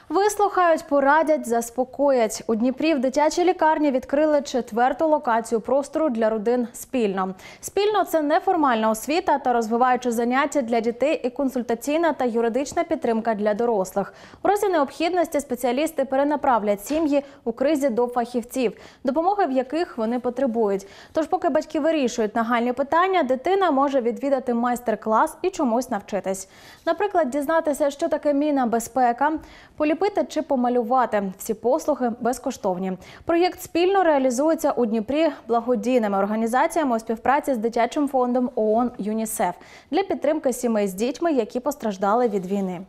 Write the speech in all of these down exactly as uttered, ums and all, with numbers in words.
Вислухають, порадять, заспокоять. У Дніпрі в дитячій лікарні відкрили четверту локацію простору для родин «Спільно». «Спільно» – це неформальна освіта та розвиваючі заняття для дітей і консультаційна та юридична підтримка для дорослих. У разі необхідності спеціалісти перенаправлять сім'ї у кризі до фахівців, допомоги в яких вони потребують. Тож поки батьки вирішують нагальні питання, дитина може відвідати майстер-клас і чомусь навчитись. Наприклад, дізнатися, що таке мінна безпека, поліпити чи помалювати. Всі послуги безкоштовні. Проєкт «Спільно» реалізується у Дніпрі благодійними організаціями у співпраці з дитячим фондом ООН «ЮНІСЕФ» для підтримки сімей з дітьми, які постраждали від війни.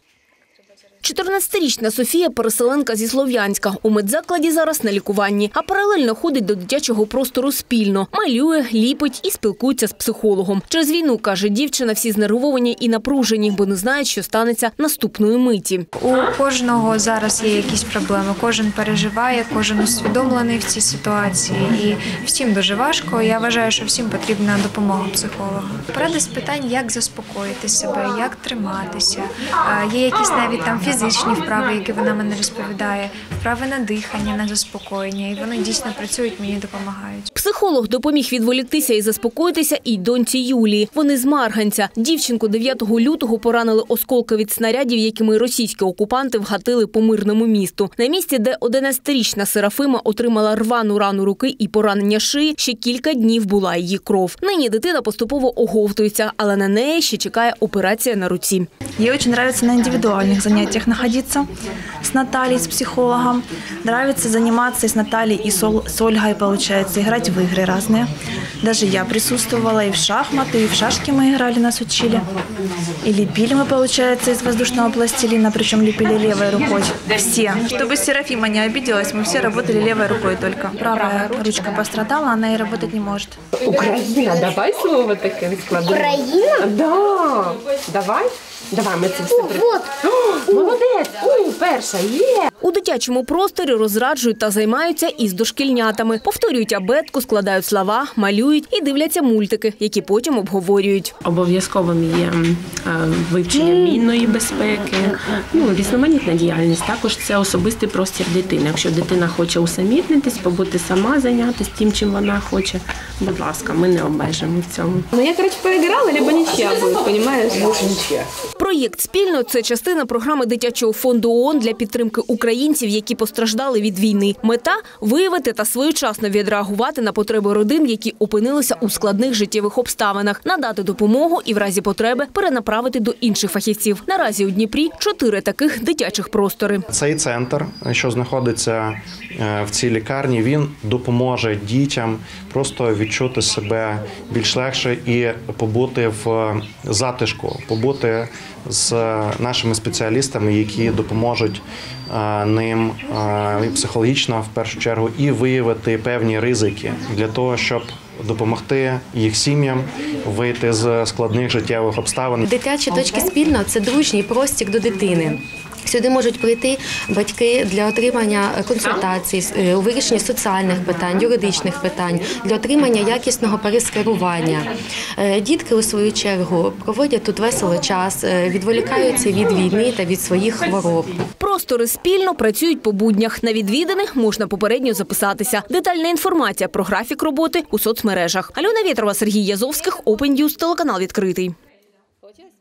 чотирнадцятирічна Софія – переселенка зі Слов'янська. У медзакладі зараз на лікуванні, а паралельно ходить до дитячого простору «Спільно». Малює, ліпить і спілкується з психологом. Через війну, каже дівчина, всі знервовані і напружені, бо не знають, що станеться наступної миті. У кожного зараз є якісь проблеми, кожен переживає, кожен усвідомлений в цій ситуації. І всім дуже важко. Я вважаю, що всім потрібна допомога психолога. Поради з питань, як заспокоїти себе, як триматися. Є якісь навіть там фізичні вправи, які вона мені розповідає, вправи на дихання, на заспокоєння. І вони дійсно працюють, мені допомагають. Психолог допоміг відволіктися і заспокоїтися і доньці Юлії. Вони з Марганця. Дівчинку дев'ятого лютого поранили осколки від снарядів, якими російські окупанти вгатили по мирному місту. На місці, де одинадцятирічна Серафима отримала рвану рану руки і поранення шиї, ще кілька днів була її кров. Нині дитина поступово оговтується, але на неї ще чекає операція на руці. Ей очень нравится на индивидуальных занятиях находиться с Натальей, с психологом. Нравится заниматься с Натальей и с Ольгой, получается, играть в игры разные. Даже я присутствовала и в шахматы, и в шашки мы играли, нас учили. И лепили мы, получается, из воздушного пластилина, причем лепили левой рукой. Все. Чтобы Серафима не обиделась, мы все работали левой рукой только. Правая ручка пострадала, она и работать не может. Украина, давай слово таке складемо. Украина? Да. Давай. Давай, ми це все... Вот. О, молодець! О, перша, є! У дитячому просторі розраджують та займаються із дошкільнятами. Повторюють абетку, складають слова, малюють і дивляться мультики, які потім обговорюють. Обов'язковим є вивчення мінної безпеки, ну, різноманітна діяльність. Також це особистий простір дитини. Якщо дитина хоче усамітнитись, побути сама, зайнятися тим, чим вона хоче, будь ласка, ми не обмежимо в цьому. Ну, я, коротше, переграла, або нічия буде, розумієш? Нічия. Проєкт «Спільно» – це частина програми дитячого фонду ООН для підтримки українців, які постраждали від війни. Мета – виявити та своєчасно відреагувати на потреби родин, які опинилися у складних життєвих обставинах, надати допомогу і в разі потреби перенаправити до інших фахівців. Наразі у Дніпрі чотири таких дитячих простори. Цей центр, що знаходиться в цій лікарні, він допоможе дітям просто відчути себе більш легше і побути в затишку, побути з нашими спеціалістами, які допоможуть ним психологічно, в першу чергу, і виявити певні ризики для того, щоб допомогти їх сім'ям вийти з складних життєвих обставин. Дитячі точки «Спільно» – це дружній простір до дитини. Сюди можуть прийти батьки для отримання консультацій, у вирішенні соціальних питань, юридичних питань, для отримання якісного перескерування. Дітки, у свою чергу, проводять тут весело час, відволікаються від війни та від своїх хвороб. Простори «Спільно» працюють по буднях. На відвіданих можна попередньо записатися. Детальна інформація про графік роботи у соцмережах. Альона Вєтрова, Сергій Язовських, Open News, телеканал «Відкритий».